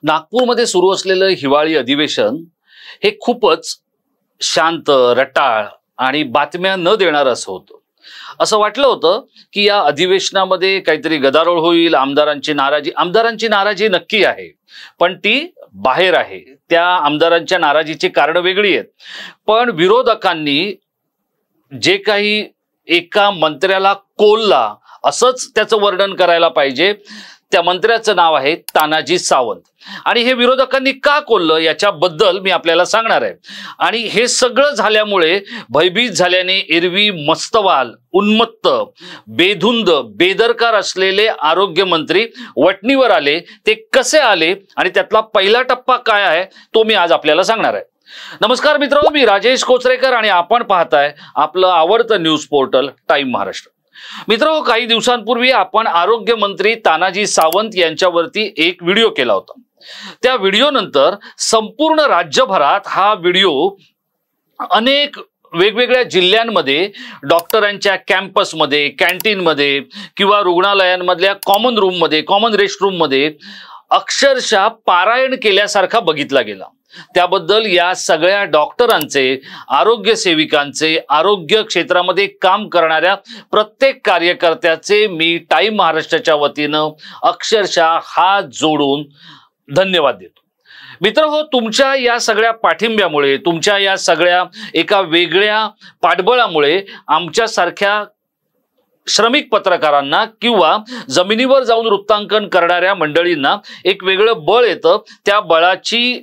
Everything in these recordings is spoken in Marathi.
नागपूरमध्ये सुरू असलेलं हिवाळी अधिवेशन हे खूपच शांत, रटाळ आणि बातम्या न देणारं असं होतं. असं वाटलं होतं की या अधिवेशनामध्ये काहीतरी गदारोळ होईल, आमदारांची नाराजी नक्की आहे, पण ती बाहेर आहे. त्या आमदारांच्या नाराजीची कारणं वेगळी आहेत. पण विरोधकांनी जे काही एका मंत्र्याला कोल्ला असंच त्याचं वर्णन करायला पाहिजे. त्या मंत्र्याचं नाव आहे तानाजी सावंत. आणि हे विरोधकांनी का कोल्लं याच्याबद्दल मी आपल्याला सांगणार आहे. आणि हे सगळं झाल्यामुळे भयभीत झाल्याने एरवी मस्तवाल, उन्मत्त, बेधुंद, बेदरकार असलेले आरोग्यमंत्री वटणीवर आले. ते कसे आले आणि त्यातला पहिला टप्पा काय आहे तो मी आज आपल्याला सांगणार आहे. नमस्कार मित्रांनो, मी राजेश कोचरेकर आणि आपण पाहताय आपलं आवडतं न्यूज पोर्टल टाइम महाराष्ट्र. मित्रांनो, काही दिवसांपूर्वी आपण आरोग्यमंत्री तानाजी सावंत यांच्यावरती एक व्हिडिओ केला होता. त्या व्हिडिओ नंतर संपूर्ण राज्यभरात हा व्हिडिओ अनेक वेगवेगळ्या जिल्ह्यांमध्ये डॉक्टरांच्या कॅम्पसमध्ये, कॅन्टीनमध्ये किंवा रुग्णालयांमधल्या कॉमन रूममध्ये, कॉमन रेस्टरूममध्ये अक्षरशः पारायण केल्यासारखा बघितला गेला. त्याबद्दल या सगळ्या डॉक्टरांचे, आरोग्य सेविकांचे, आरोग्य क्षेत्रामध्ये काम करणाऱ्या प्रत्येक कार्यकर्त्याचे मी टाइम महाराष्ट्राच्या वतीनं अक्षरशः हात जोडून धन्यवाद देतो. मित्रहो, तुमच्या या सगळ्या पाठिंब्यामुळे, तुमच्या या सगळ्या एका वेगळ्या पाठबळामुळे आमच्यासारख्या श्रमिक पत्रकारांना किंवा जमिनीवर जाऊन वृत्तांकन करणाऱ्या मंडळींना एक वेगळं बळ येतं. त्या बळाची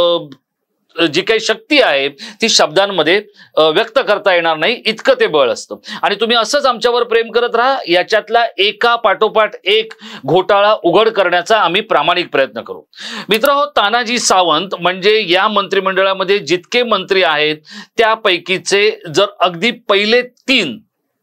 जी काही शक्ती आहे ती शब्दांमध्ये व्यक्त करता येणार नाही, इतकं ते बळ असतं. आणि तुम्ही असंच आमच्यावर प्रेम करत राहा. याच्यातला एका पाठोपाठ एक घोटाळा उघड करण्याचा आम्ही प्रामाणिक प्रयत्न करू. मित्रहो, तानाजी सावंत म्हणजे या मंत्रिमंडळामध्ये जितके मंत्री आहेत त्यापैकीचे जर अगदी पहिले 3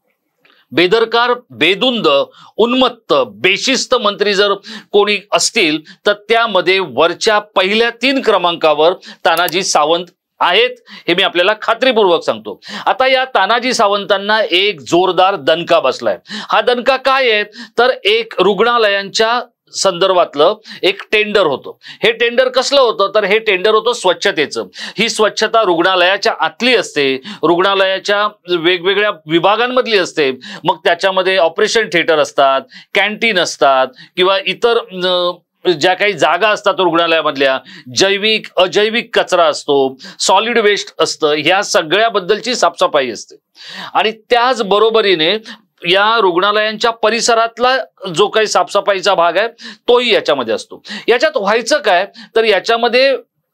बेदरकार, बेधुंद, उन्मत्त, बेशिस्त मंत्री जर कोणी असतील तर त्यामध्ये वरच्या पहिल्या 3 क्रमांकावर तानाजी सावंत आहेत, हे मी आपल्याला खात्रीपूर्वक सांगतो. आता या तानाजी सावंतांना एक जोरदार दणका बसलाय. हा दणका काय आहे तर एक रुग्णालयांच्या संदर्भातलं एक टेंडर होतं. हे टेंडर कसलं होतं तर हे टेंडर होतं स्वच्छतेचं. ही स्वच्छता रुग्णालयाच्या आतली असते, रुग्णालयाच्या वेगवेगळ्या विभागांमधली असते. मग त्याच्यामध्ये ऑपरेशन थिएटर असतात, कॅन्टीन असतात किंवा इतर ज्या काही जागा असतात रुग्णालयामधल्या, जैविक अजैविक कचरा असतो, सॉलिड वेस्ट असतं, ह्या सगळ्याबद्दलची साफसफाई असते. आणि त्याच बरोबरीने या रुग्णालयांच्या परिसरातला जो काही साफसफाईचा भाग आहे तोही याच्यामध्ये असतो. याच्यात व्हायचं काय तर याच्यामध्ये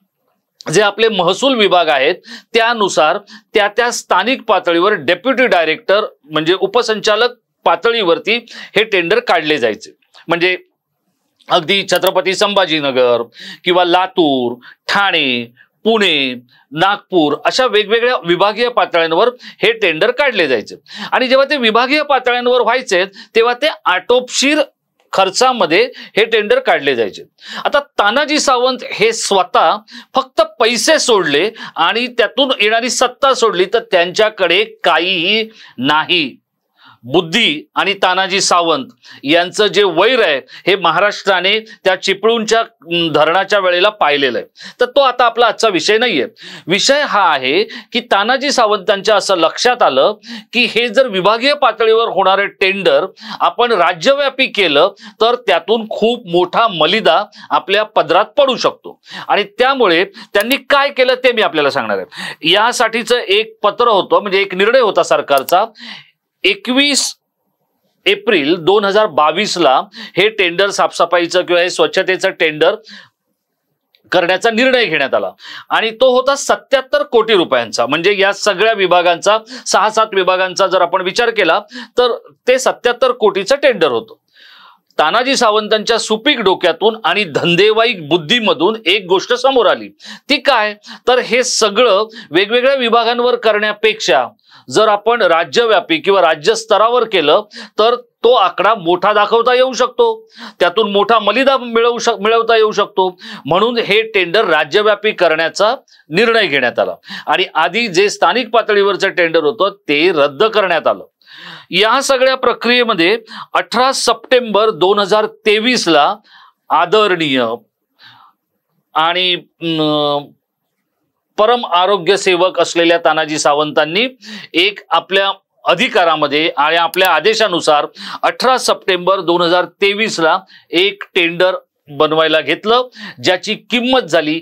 जे आपले महसूल विभाग आहेत त्यानुसार त्या स्थानिक पातळीवर डेप्युटी डायरेक्टर म्हणजे उपसंचालक पातळीवरती हे टेंडर काढले जायचे. म्हणजे अगदी छत्रपती संभाजीनगर किंवा लातूर, ठाणे, पुणे, नागपूर अशा वेगवेगळ्या विभागीय पातळ्यांवर हे टेंडर काढले जायचे. आणि जेव्हा ते विभागीय पातळ्यांवर व्हायचे तेव्हा ते आटोपशीर खर्चामध्ये हे टेंडर काढले जायचे. आता तानाजी सावंत हे स्वतः फक्त पैसे सोडले आणि त्यातून येणारी सत्ता सोडली तर त्यांच्याकडे काहीही नाही. बुद्धी आणि तानाजी सावंत यांचं जे वैर आहे हे महाराष्ट्राने त्या चिपळूणच्या धरणाच्या वेळेला पाहिलेलं आहे. तर तो आता आपला आजचा विषय नाहीये. विषय हा आहे की तानाजी सावंतांच्या असं लक्षात आलं की हे जर विभागीय पातळीवर होणारे टेंडर आपण राज्यव्यापी केलं तर त्यातून खूप मोठा मलिदा आपल्या पदरात पडू शकतो. आणि त्यामुळे त्यांनी काय केलं ते मी आपल्याला सांगणार आहे. यासाठीचं एक पत्र होतं, म्हणजे एक निर्णय होता सरकारचा. 21 एप्रिल 2022 हे टेंडर साफसफाईचं किंवा हे स्वच्छतेचं टेंडर करण्याचा निर्णय घेण्यात आला. आणि तो होता 77 कोटी रुपयांचा. म्हणजे या सगळ्या विभागांचा, 6-7 विभागांचा जर आपण विचार केला तर ते 77 कोटीचं टेंडर होतं. तानाजी सावंतांच्या सुपीक डोक्यातून आणि धंदेवाईक बुद्धीमधून एक गोष्ट समोर आली. ती काय तर हे सगळं वेगवेगळ्या विभागांवर करण्यापेक्षा जर आपण राज्यव्यापी किंवा राज्य स्तरावर केलं तर तो आकडा मोठा दाखवता येऊ शकतो, त्यातून मोठा मलिदा मिळवता येऊ शकतो. म्हणून हे टेंडर राज्यव्यापी करण्याचा निर्णय घेण्यात आला. आणि आधी जे स्थानिक पातळीवरचं टेंडर होतं ते रद्द करण्यात आलं. या सगळ्या प्रक्रियेमध्ये 18 सप्टेंबर 2023 आदरणीय आणि परम आरोग्य सेवक असलेल्या तानाजी सावंतांनी एक आपल्या अधिकारामध्ये आणि आपल्या आदेशानुसार 18 सप्टेंबर 2023 ला एक टेंडर बनवायला घेतलं, ज्याची किंमत झाली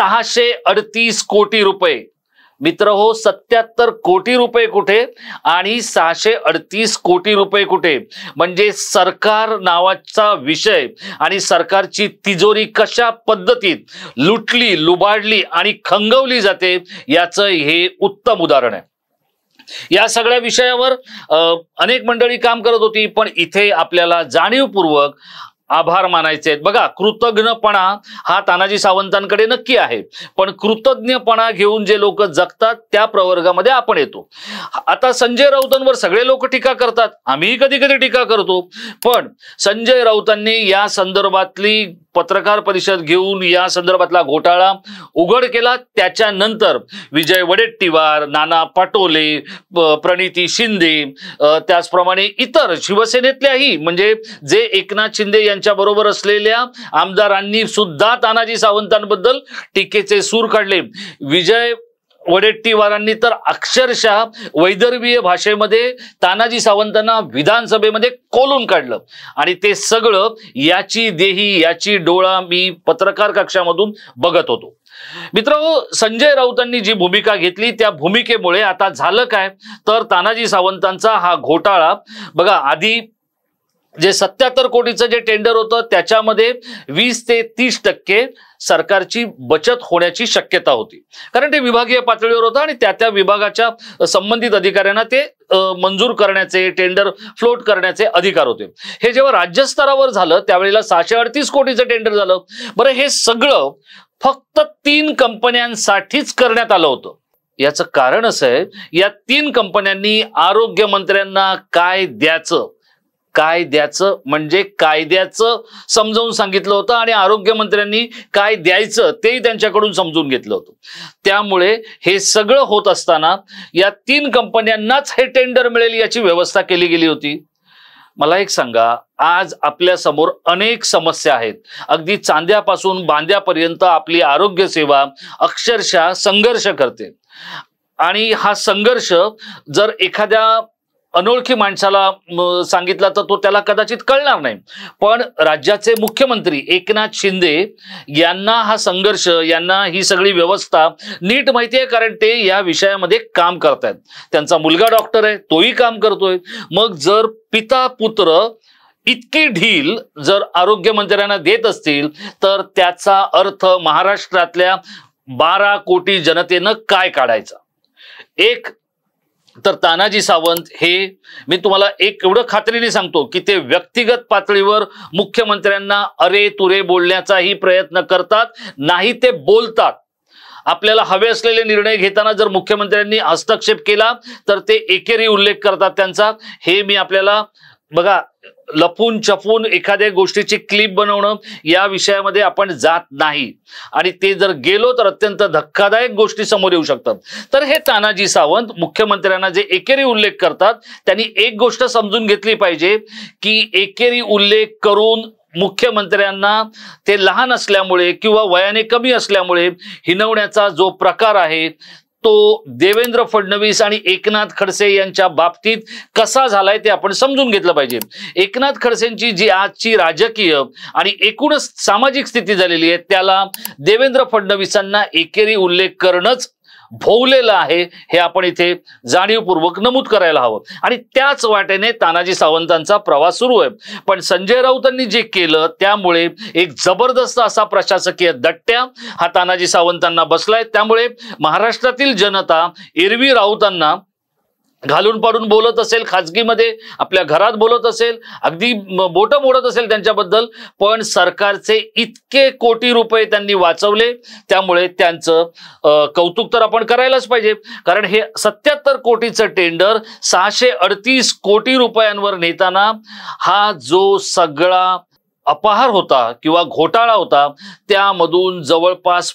638 कोटी रुपये. मित्र हो, 77 कोटी रुपये कुठे आणि 638 कोटी रुपये कुठे? म्हणजे सरकार नावाचा विषय आणि सरकारची तिजोरी कशा पद्धतीत लुटली, लुबाडली आणि खंगवली जाते याचं हे उत्तम उदाहरण आहे. या सगळ्या विषयावर अनेक मंडळी काम करत होती, पण इथे आपल्याला जाणीवपूर्वक आभार मानायचे आहेत. बघा, कृतज्ञपणा हा तानाजी सावंतांकडे नक्की आहे, पण कृतज्ञपणा घेऊन जे लोक जगतात त्या प्रवर्गामध्ये आपण येतो. आता संजय राऊतांवर सगळे लोक टीका करतात, आम्ही कधी कधी टीका करतो, पण संजय राऊतांनी या संदर्भातली पत्रकार परिषद घेऊन या संदर्भातला घोटाळा उघड केला. त्याच्यानंतर विजय वडेट्टीवार, नाना पटोले, प्रणिती शिंदे, त्याचप्रमाणे इतर शिवसेनेतल्याही म्हणजे जे एकनाथ शिंदे यांच्या बरोबर असलेल्या आमदारांनी सुद्धा तानाजी सावंतांबद्दल टीकेचे सूर काढले. विजय वडेट्टीवारांनी तर अक्षरशः वैदर्भीय भाषेमध्ये तानाजी सावंतांना विधानसभेमध्ये कोलून काढलं. आणि ते सगळं याची देही याची डोळा मी पत्रकार कक्षामधून बघत होतो. मित्रांनो, संजय राऊतांनी जी भूमिका घेतली त्या भूमिकेमुळे आता झालं काय तर तानाजी सावंतांचा हा घोटाळा बघा, आधी जे 77 कोटीचं जे टेंडर होतं त्याच्यामध्ये 20 ते 30% सरकारची बचत होण्याची शक्यता होती, कारण ते विभागीय पातळीवर होतं आणि त्या विभागाच्या संबंधित अधिकाऱ्यांना ते मंजूर करण्याचे, टेंडर फ्लोट करण्याचे अधिकार होते. हे जेव्हा राज्यस्तरावर झालं त्यावेळेला 638 कोटीचं टेंडर झालं. बरं, हे सगळं फक्त 3 कंपन्यांसाठीच करण्यात आलं होतं. याचं कारण असं आहे, या 3 कंपन्यांनी आरोग्य मंत्र्यांना काय द्यायचं म्हणजे कायद्याचं समजावून सांगितलं होतं आणि आरोग्य मंत्र्यांनी काय द्यायचं तेही त्यांच्याकडून समजून घेतलं होतं. त्यामुळे हे सगळं होत असताना या 3 कंपन्यांनाच हे टेंडर मिळेल याची व्यवस्था केली गेली होती. मला एक सांगा, आज आपल्या समोर अनेक समस्या आहेत. अगदी चांद्यापासून बांद्यापर्यंत आपली आरोग्य सेवा अक्षरशः संघर्ष करते. आणि हा संघर्ष जर एखाद्या अनोळखी माणसाला सांगितला तर तो त्याला कदाचित कळणार नाही, पण राज्याचे मुख्यमंत्री एकनाथ शिंदे यांना हा संघर्ष, यांना ही सगळी व्यवस्था नीट माहिती आहे, कारण ते या विषयामध्ये काम करतायत. त्यांचा मुलगा डॉक्टर आहे, तोही काम करतोय. मग जर पिता पुत्र इतकी ढील जर आरोग्य मंत्र्यांना देत असतील तर त्याचा अर्थ महाराष्ट्रातल्या 12 कोटी जनतेनं काय काढायचा? एक तर तानाजी सावंत हे, मी तुम्हाला एक एवढं खात्रीने सांगतो की ते व्यक्तिगत पातळीवर मुख्यमंत्र्यांना अरे तुरे बोलण्याचाही प्रयत्न करतात, नाही ते बोलतात. आपल्याला हवे असलेले निर्णय घेताना जर मुख्यमंत्र्यांनी हस्तक्षेप केला तर ते एकेरी उल्लेख करतात त्यांचा. हे मी आपल्याला बघा, लपून छपून एखाद्या गोष्टीची क्लिप बनवणं या विषयामध्ये आपण जात नाही, आणि ते जर गेलो तर अत्यंत धक्कादायक गोष्टी समोर येऊ शकतात. तर हे तानाजी सावंत मुख्यमंत्र्यांना जे एकेरी उल्लेख करतात त्यांनी एक गोष्ट समजून घेतली पाहिजे की एकेरी उल्लेख करून मुख्यमंत्र्यांना ते लहान असल्यामुळे किंवा वयाने कमी असल्यामुळे हिनवण्याचा जो प्रकार आहे तो देवेंद्र फडणवीस आणि एकनाथ खडसे यांच्या बाबतीत कसा झालाय ते आपण समजून घेतलं पाहिजे. एकनाथ खडसेंची जी आजची राजकीय आणि एकूणच सामाजिक स्थिती झालेली आहे त्याला देवेंद्र फडणवीसांना एकेरी उल्लेख करणंच भोवलेलं आहे, हे आपण इथे जाणीवपूर्वक नमूद करायला हवं. आणि त्याच वाटेने तानाजी सावंतांचा प्रवास सुरू आहे. पण संजय राऊतांनी जे केलं त्यामुळे एक जबरदस्त असा प्रशासकीय दट्ट्या हा तानाजी सावंतांना बसलाय. त्यामुळे महाराष्ट्रातील जनता एरवी राऊतांना घालून पाडून बोलत असेल, खाजगीमध्ये आपल्या घरात बोलत असेल, अगदी बोटं मोडत असेल त्यांच्याबद्दल, पण सरकारचे इतके कोटी रुपये त्यांनी वाचवले त्यामुळे त्यांचं कौतुक तर आपण करायलाच पाहिजे. कारण हे 77 कोटीचं टेंडर 638 कोटी रुपयांवर नेताना हा जो सगळा अपहार होता किंवा घोटाळा होता त्यामधून जवळपास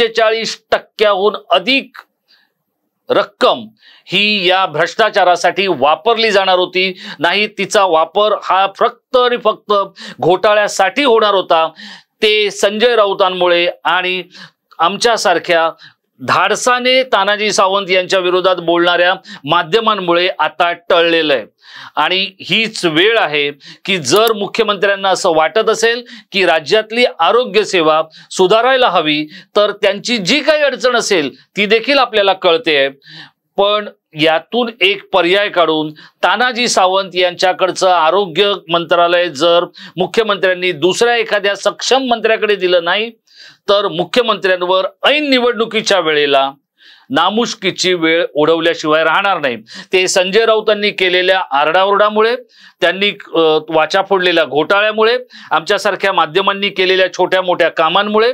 45% अधिक रक्कम ही या भ्रष्टाचारासाठी वापरली जाणार होती. नाही, तिचा वापर हा फक्त आणि फक्त घोटाळ्यासाठी होणार होता. ते संजय राऊतांमुळे आणि आमच्यासारख्या धाडसाने तानाजी सावंत यांच्या विरोधात बोलणाऱ्या माध्यमांमुळे आता टळलेलं आहे। आणि हीच वेळ आहे की जर मुख्यमंत्र्यांना असं वाटत असेल की राज्यातली आरोग्य सेवा सुधारायला हवी तर त्यांची जी काही अडचण असेल ती देखील आपल्याला कळते, पण यातून एक पर्याय काढून तानाजी सावंत यांच्याकडचं आरोग्य मंत्रालय जर मुख्यमंत्र्यांनी दुसऱ्या एखाद्या सक्षम मंत्र्याकडे दिलं नाही तर मुख्यमंत्र्यांवर ऐन निवडणुकीच्या वेळेला नामुष्कीची वेळ ओढवल्याशिवाय राहणार नाही। ते संजय राऊतांनी केलेल्या आरडाओरडामुळे, त्यांनी वाचा फोडलेल्या घोटाळ्यामुळे, आमच्यासारख्या माध्यमांनी केलेल्या छोट्या मोठ्या कामांमुळे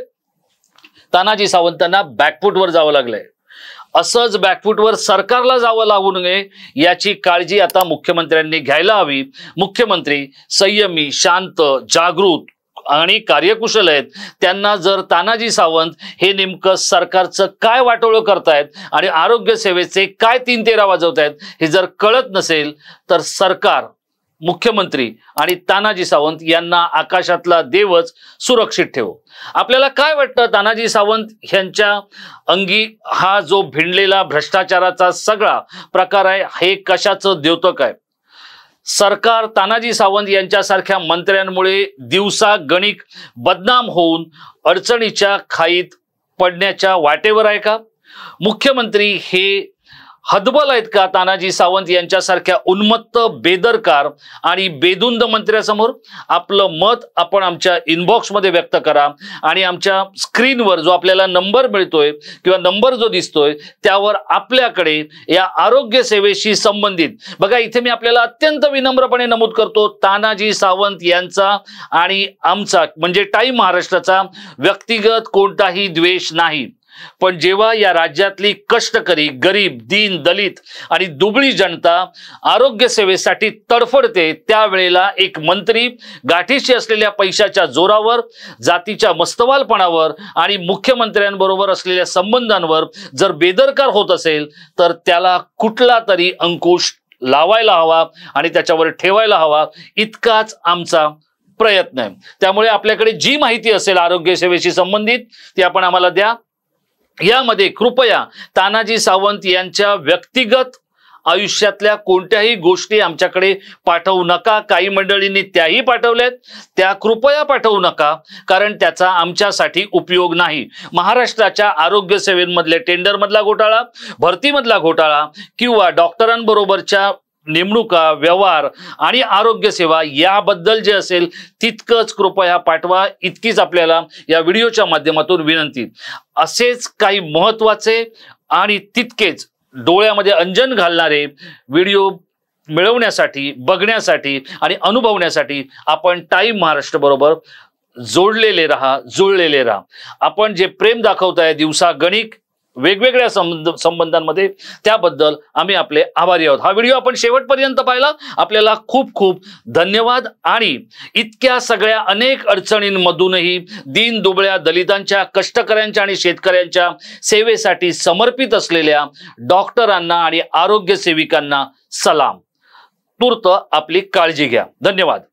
तानाजी सावंतांना बॅकफूटवर जावं लागलंय। असंच बॅकफूटवर सरकारला जावं लागू नये याची काळजी आता मुख्यमंत्र्यांनी घ्यायला हवी। मुख्यमंत्री संयमी, शांत, जागृत आणि कार्यकुशल आहेत। त्यांना जर तानाजी सावंत हे नेमकं सरकारचं काय वाटोळं करतायत आणि आरोग्य सेवेचे काय तीन तेरा वाजवतायत हे जर कळत नसेल तर सरकार, मुख्यमंत्री आणि तानाजी सावंत यांना आकाशातला देवच सुरक्षित ठेवो। आपल्याला काय वाटतं तानाजी सावंत यांच्या अंगी हा जो भिडलेला भ्रष्टाचाराचा सगळा प्रकार आहे हे कशाचं द्योतक आहे? सरकार तानाजी सावंत यांच्यासारख्या मंत्र्यांमुळे दिवसा गणिक बदनाम होऊन अडचणीच्या खाईत पडण्याच्या वाटेवर आहे का? मुख्यमंत्री हे हतबल आहेत का तानाजी सावंत यांच्यासारख्या उन्मत्त, बेदरकार आणि बेधुंद मंत्र्यासमोर? आपलं मत आपण आमच्या इनबॉक्समध्ये व्यक्त करा आणि आमच्या स्क्रीनवर जो आपल्याला नंबर मिळतोय किंवा नंबर जो दिसतोय त्यावर आपल्याकडे या आरोग्य सेवेशी संबंधित, बघा इथे मी आपल्याला अत्यंत विनम्रपणे नमूद करतो, तानाजी सावंत यांचा आणि आमचा म्हणजे टाइम महाराष्ट्राचा व्यक्तिगत कोणताही द्वेष नाही, पण जेव्हा या राज्यातली कष्टकरी, गरीब, दीन, दलित आणि दुबळी जनता आरोग्य सेवेसाठी तडफडते त्यावेळेला एक मंत्री गाठीशी असलेल्या पैशाच्या जोरावर, जातीच्या मस्तवालपणावर आणि मुख्यमंत्र्यांबरोबर असलेल्या संबंधांवर जर बेदरकार होत असेल तर त्याला कुठला तरी अंकुश लावायला हवा आणि त्याच्यावर ठेवायला हवा, इतकाच आमचा प्रयत्न आहे। त्यामुळे आपल्याकडे जी माहिती असेल आरोग्य सेवेशी संबंधित ती आपण आम्हाला द्या। यामध्ये कृपया तानाजी सावंत यांच्या व्यक्तिगत आयुष्यातल्या कोणत्याही गोष्टी आमच्याकडे पाठवू नका। काही मंडळींनी त्याही पाठवल्यात, त्या कृपया पाठवू नका, कारण त्याचा आमच्यासाठी उपयोग नाही। महाराष्ट्राच्या आरोग्य सेवेमधले टेंडरमधला घोटाळा, भरतीमधला घोटाळा किंवा डॉक्टरांबरोबरच्या नेमणुका, व्यवहार आणि आरोग्य सेवा याबद्दल जे असेल तितकंच कृपया पाठवा, इतकीच आपल्याला या व्हिडिओच्या माध्यमातून विनंती। असेच काही महत्त्वाचे आणि तितकेच डोळ्यामध्ये अंजन घालणारे व्हिडिओ मिळवण्यासाठी, बघण्यासाठी आणि अनुभवण्यासाठी आपण टाइम महाराष्ट्र बरोबर जोडलेले राहा, जुळलेले राहा। आपण जे प्रेम दाखवताय दिवसा गणिक वेगवेगळ्या संबंधांमध्ये त्याबद्दल आम्ही आपले आभारी आहोत। हा व्हिडिओ आपण शेवटपर्यंत पाहिला, आपल्याला खूप खूप धन्यवाद। आणि इतक्या सगळ्या अनेक अडचणींमधूनही दीन दुबळ्या दलितांच्या, कष्टकऱ्यांच्या आणि शेतकऱ्यांच्या सेवेसाठी समर्पित असलेल्या डॉक्टरांना आणि आरोग्य सेविकांना सलाम। तूर्त आपली काळजी घ्या। धन्यवाद।